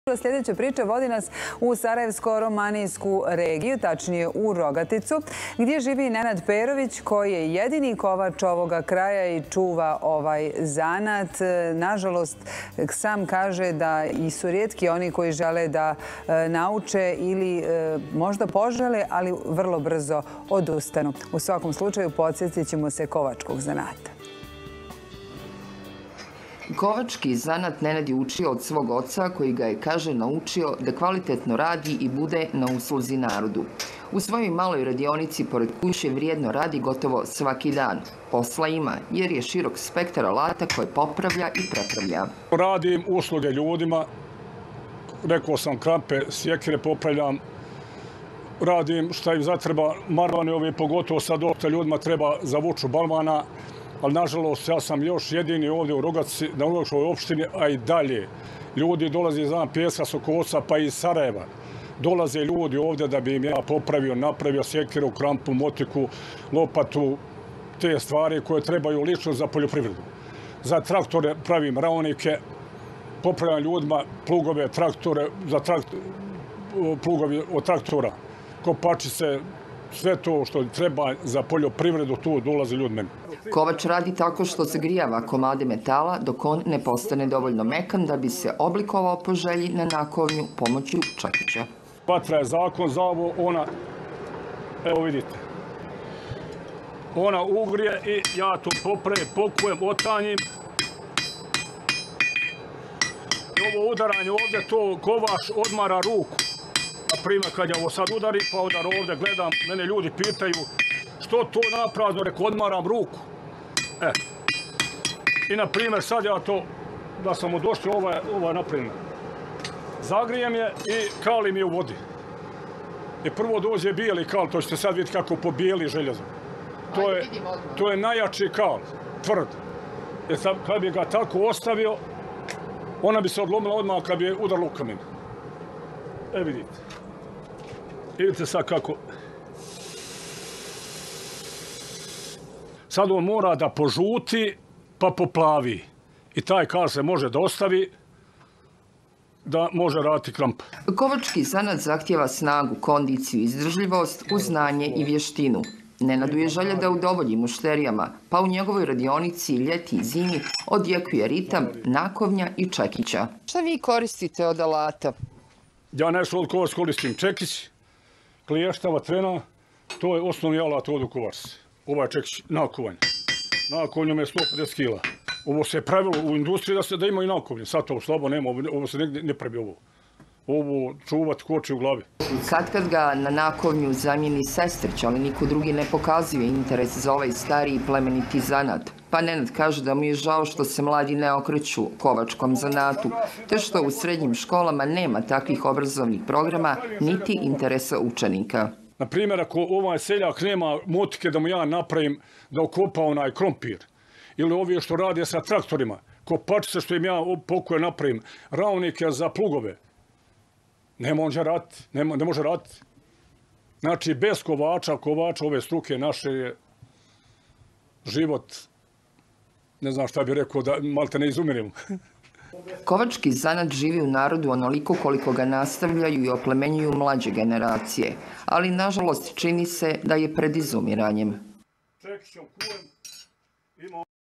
Sljedeća priča vodi nas u Sarajevsko-romanijsku regiju, tačnije u Rogaticu, gdje živi Nenad Perović, koji je jedini kovač ovoga kraja i čuva ovaj zanat. Nažalost, sam kaže da i su rijetki oni koji žele da nauče ili možda požele, ali vrlo brzo odustanu. U svakom slučaju, podsjetit ćemo se kovačkog zanata. Kovački zanat Nenad je učio od svog oca, koji ga je, kaže, naučio da kvalitetno radi i bude na usluzi narodu. U svojoj maloj radionici pored kuće vrijedno radi gotovo svaki dan. Posla ima, jer je širok spektar alata koje popravlja i prepravlja. Radim usluge ljudima, rekao sam krampe, sjekire popravljam, radim šta im zatreba, marvane ove, pogotovo sad dosta ljudima treba zavuču balvana, ali nažalost ja sam još jedini ovdje u Rogatici, na Rogačkoj opštini, a i dalje. Ljudi dolaze iz Pjeska, Sokolovca, pa i iz Sarajeva. Dolaze ljudi ovdje da bi im ja popravio, napravio sjekiru, krampu, motiku, lopatu, te stvari koje trebaju lično za poljoprivredu. Za traktore pravim raonike, popravljam ljudima plugove, traktore, plugovi od traktora, kopačice, sve to što treba za poljoprivredu, tu dolaze ljudi meni. Kovač radi tako što zagrijava komade metala dok on ne postane dovoljno mekan da bi se oblikovao po želji na nakovnju pomoću čekića. Vatra je zakon za ovo, ona, evo vidite, ona ugrije i ja to pokujem, otanjim. I ovo udaranje ovdje, to kovač odmara ruku. Na primjer, kad je ovo sad udari, pa udar ovdje, gledam, mene ljudi pitaju što to naprazno, reko, odmaram ruku. I na primjer, sad ja to, da sam odošao ovaj na primjer, zagrijem je i kalim je u vodi. I prvo dođe bijeli kal, to ćete sad vidjeti kako pobijeli željezo. To je najjači kal, tvrd. Jer kad bi ga tako ostavio, ona bi se odlomila odmah kad bi je udarilo u kamen. Vidite. Vidite sad kako. Sad on mora da požuti pa poplavi. I taj kal se može da ostavi da može raditi kramp. Kovački zanat zahtjeva snagu, kondiciju, izdržljivost, uz znanje i vještinu. Nenadu je želja da udovolji mušterijama, pa u njegovoj radionici ljeti i zimi odjekuje ritam, nakovnja i čekića. Šta vi koristite od alata? Ja nešto od kovac koristim čekić, kliještava, trena, to je osnovni alat od u kovac. Ovaj čekić, nakovanje. Nakovnjom je 150 kila. Ovo se je pravilo u industriji da ima i nakovnje. Sad to slabo nema, ovo se ne pravi ovo. Ovo čuvat koči u glavi. Kad ga na nakovnju zamijeni sestrić, ali niko drugi ne pokazuje interes za ovaj stariji plemeniti zanat. Pa Nenad kaže da mu je žao što se mladi ne okreću kovačkom zanatu, te što u srednjim školama nema takvih obrazovnih programa, niti interesa učenika. Na primjer, ako ovaj seljak nema motike da mu ja napravim da okopa onaj krompir, ili ovi što rade sa traktorima, kopačice što im ja pokoje napravim, raunike za plugove, ne može raditi. Znači, bez kovača ove struke naše je život, ne znam šta bih rekao, da malte ne izumirimo. Kovački zanat živi u narodu onoliko koliko ga nastavljaju i oplemenjuju mlađe generacije, ali nažalost čini se da je pred izumiranjem.